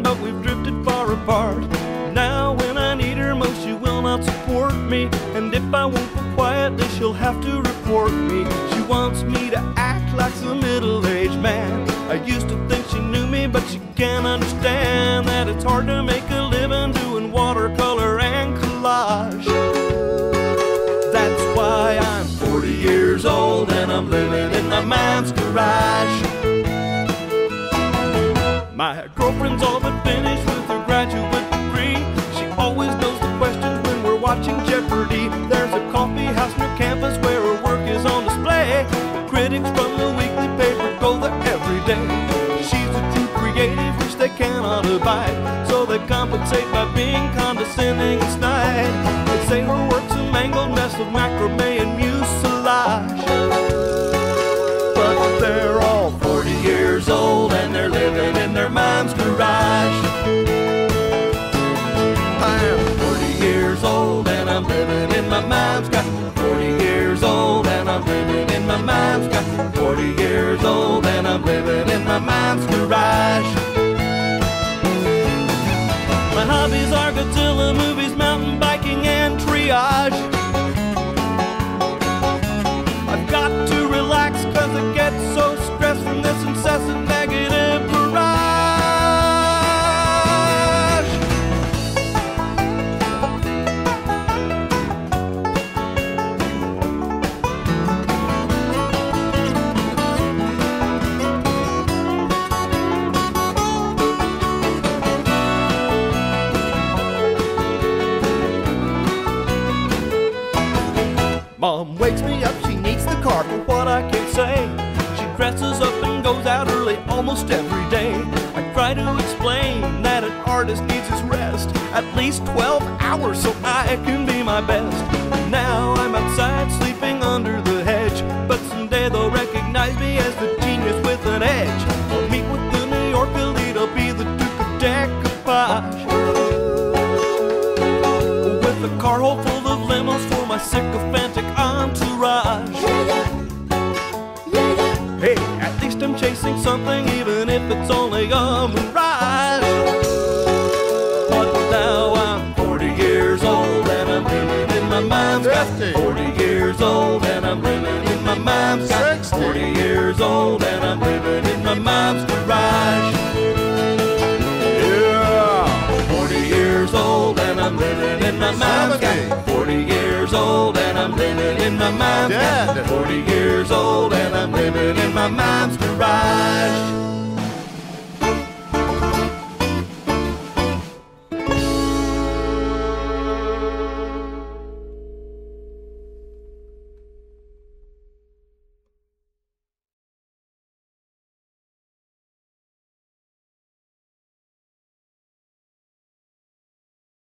but we've drifted far apart. Now when I need her most, she will not support me, and if I won't go quietly, she'll have to report me. She wants me to act like some middle-aged man. I used to think she knew me, but she can't understand that it's hard to make a living doing watercolor and collage. That's why I'm 40 years old and I'm living in my mom's garage. My girlfriend's all but finished with her graduate degree. She always knows the questions when we're watching Jeopardy. There's a coffee house near campus where her work is on display. The critics from the weekly paper go there every day. She's a true creative which they cannot abide, so they compensate by being condescending and snide. They say her work's a mangled mess of macrame and mucilage. But they're all 40 years old and they're living in their mom's garage. I am 40 years old and I'm living in my mom's garage. 40 years old and I'm living in my mom's garage. 40 years old and I'm living in my mom's garage. My hobbies are Godzilla movies, mountain biking, and triage. I've got to relax cause I get so stressed from this incessant negative barrage. Mom wakes me up, she needs the car for what I can say. She dresses up and goes out early almost every day. I try to explain that an artist needs his rest, at least 12 hours so I can be my best. Now I'm outside sleeping under the hedge, but someday they'll recognize me as the genius with an edge. I'll meet with the New York elite, I'll be the Duke of Decoupage, with a car hold full of limos for my sycophantic entourage. Hey, at least I'm chasing something, even if it's only a mirage. But now I'm 40 years old and I'm living in my mom's garage. 40 years old and I'm living in my mom's garage. 40 years old and I'm living in my mom's garage. Yeah, 40 years old and I'm living in my mom's garage. 40 years old and I'm living in my mom's garage. 40 years old and I'm living in my mom's garage.